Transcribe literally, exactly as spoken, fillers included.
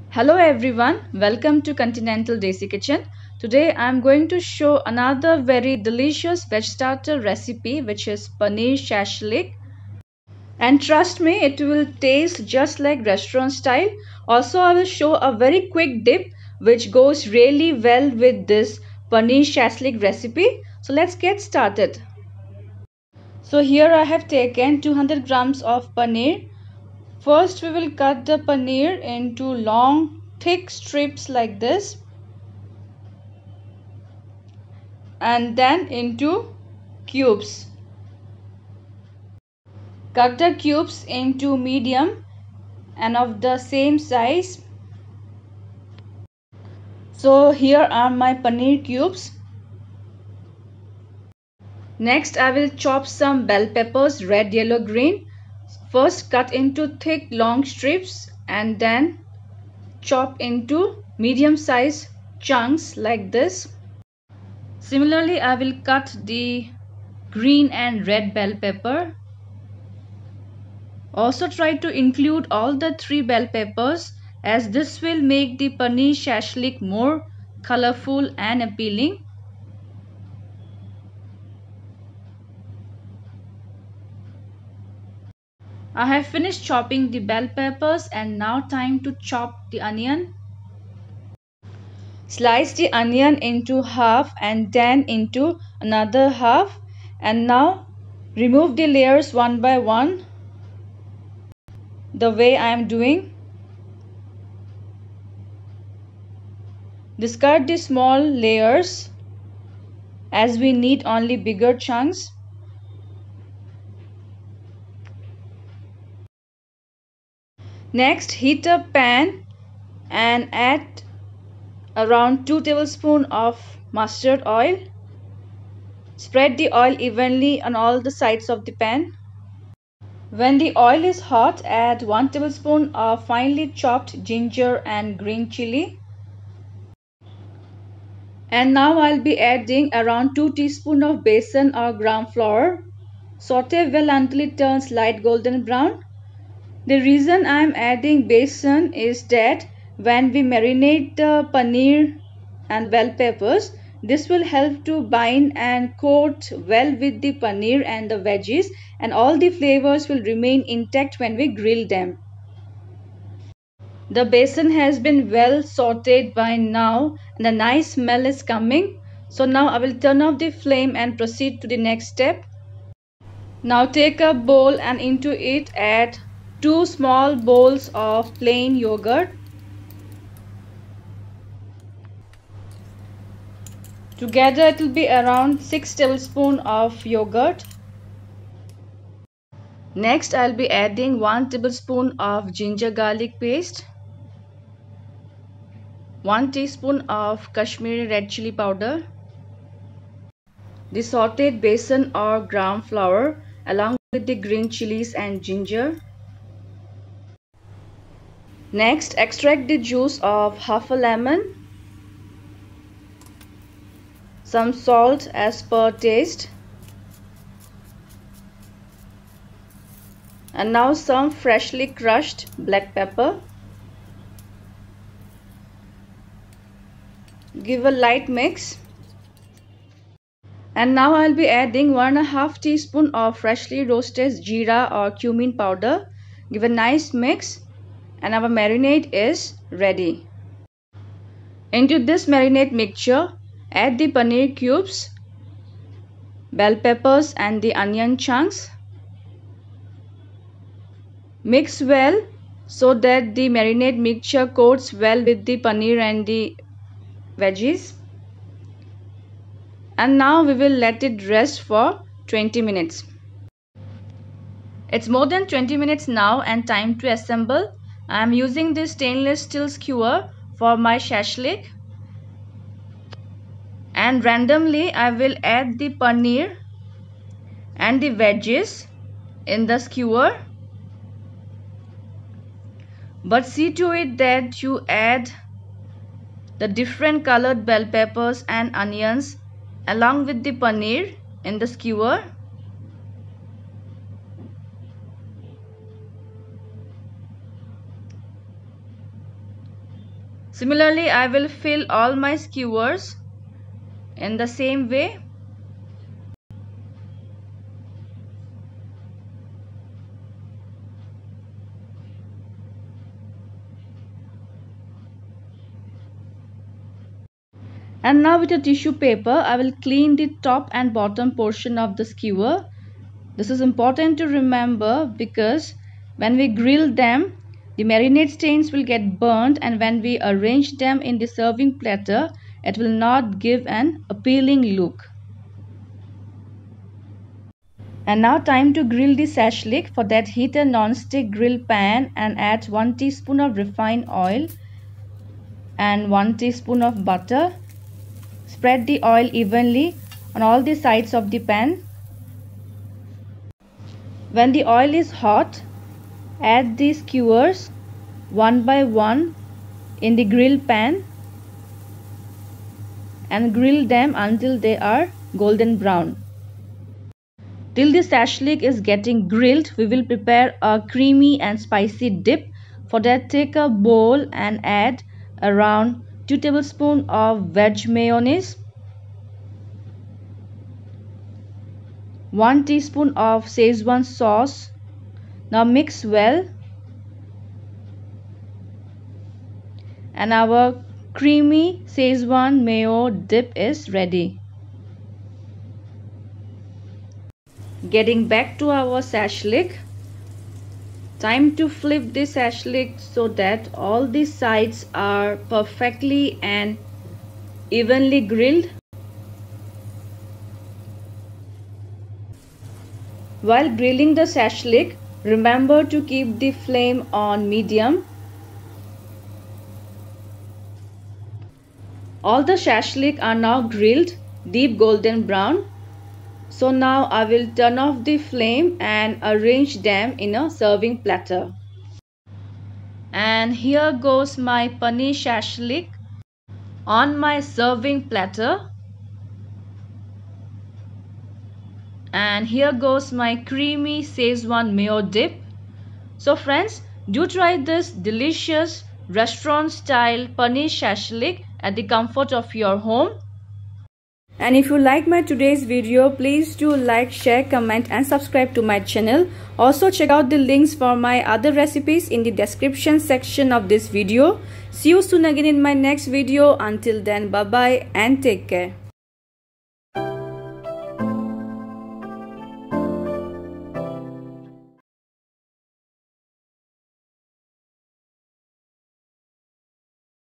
Hello everyone, welcome to Continental Desi Kitchen. Today I am going to show another very delicious veg starter recipe which is paneer shashlik. And trust me, it will taste just like restaurant style. Also I will show a very quick dip which goes really well with this paneer shashlik recipe. So let's get started. So here I have taken two hundred grams of paneer. First we will cut the paneer into long thick strips like this and then into cubes. Cut the cubes into medium and of the same size. So here are my paneer cubes. Next I will chop some bell peppers, red, yellow, green. First cut into thick long strips and then chop into medium size chunks like this. Similarly I will cut the green and red bell pepper. Also try to include all the three bell peppers as this will make the paneer shashlik more colorful and appealing. I have finished chopping the bell peppers and now time to chop the onion. Slice the onion into half and then into another half, and now remove the layers one by one the way I am doing. Discard the small layers as we need only bigger chunks. Next, heat a pan and add around two tablespoons of mustard oil. Spread the oil evenly on all the sides of the pan. When the oil is hot, add one tablespoon of finely chopped ginger and green chili. And now I'll be adding around two teaspoons of besan or gram flour. Saute well until it turns light golden brown. The reason I am adding besan is that when we marinate the paneer and bell peppers, this will help to bind and coat well with the paneer and the veggies, and all the flavors will remain intact when we grill them. The besan has been well sauteed by now and the nice smell is coming. So now I will turn off the flame and proceed to the next step. Now take a bowl and into it add two small bowls of plain yogurt. Together it will be around six tablespoons of yogurt. Next I'll be adding one tablespoon of ginger garlic paste, one teaspoon of Kashmiri red chili powder, the sauteed besan or gram flour along with the green chilies and ginger. Next, extract the juice of half a lemon, some salt as per taste, and now some freshly crushed black pepper. Give a light mix. And now I'll be adding one and a half teaspoon of freshly roasted jeera or cumin powder. Give a nice mix and our marinade is ready. Into this marinade mixture, add the paneer cubes, bell peppers and the onion chunks. Mix well so that the marinade mixture coats well with the paneer and the veggies. And now we will let it rest for twenty minutes. It's more than twenty minutes now and time to assemble. I am using this stainless steel skewer for my shashlik. And randomly I will add the paneer and the veggies in the skewer. But see to it that you add the different colored bell peppers and onions along with the paneer in the skewer. Similarly, I will fill all my skewers in the same way. And now with a tissue paper, I will clean the top and bottom portion of the skewer. This is important to remember because when we grill them, the marinade stains will get burnt, and when we arrange them in the serving platter, it will not give an appealing look. And now time to grill the shashlik. For that, heat a non-stick grill pan and add one teaspoon of refined oil and one teaspoon of butter. Spread the oil evenly on all the sides of the pan. When the oil is hot, add the skewers one by one in the grill pan and grill them until they are golden brown. Till the shashlik is getting grilled, we will prepare a creamy and spicy dip. For that, take a bowl and add around two tablespoons of veg mayonnaise, one teaspoon of Szechuan sauce. Now mix well, and our creamy Szechuan mayo dip is ready. Getting back to our shashlik, time to flip the shashlik so that all the sides are perfectly and evenly grilled. While grilling the shashlik, remember to keep the flame on medium. All the shashlik are now grilled deep golden brown. So now I will turn off the flame and arrange them in a serving platter. And here goes my paneer shashlik on my serving platter. And here goes my creamy Szechuan mayo dip. So friends, do try this delicious restaurant style paneer shashlik at the comfort of your home. And if you like my today's video, please do like, share, comment and subscribe to my channel. Also check out the links for my other recipes in the description section of this video. See you soon again in my next video. Until then, bye bye and take care.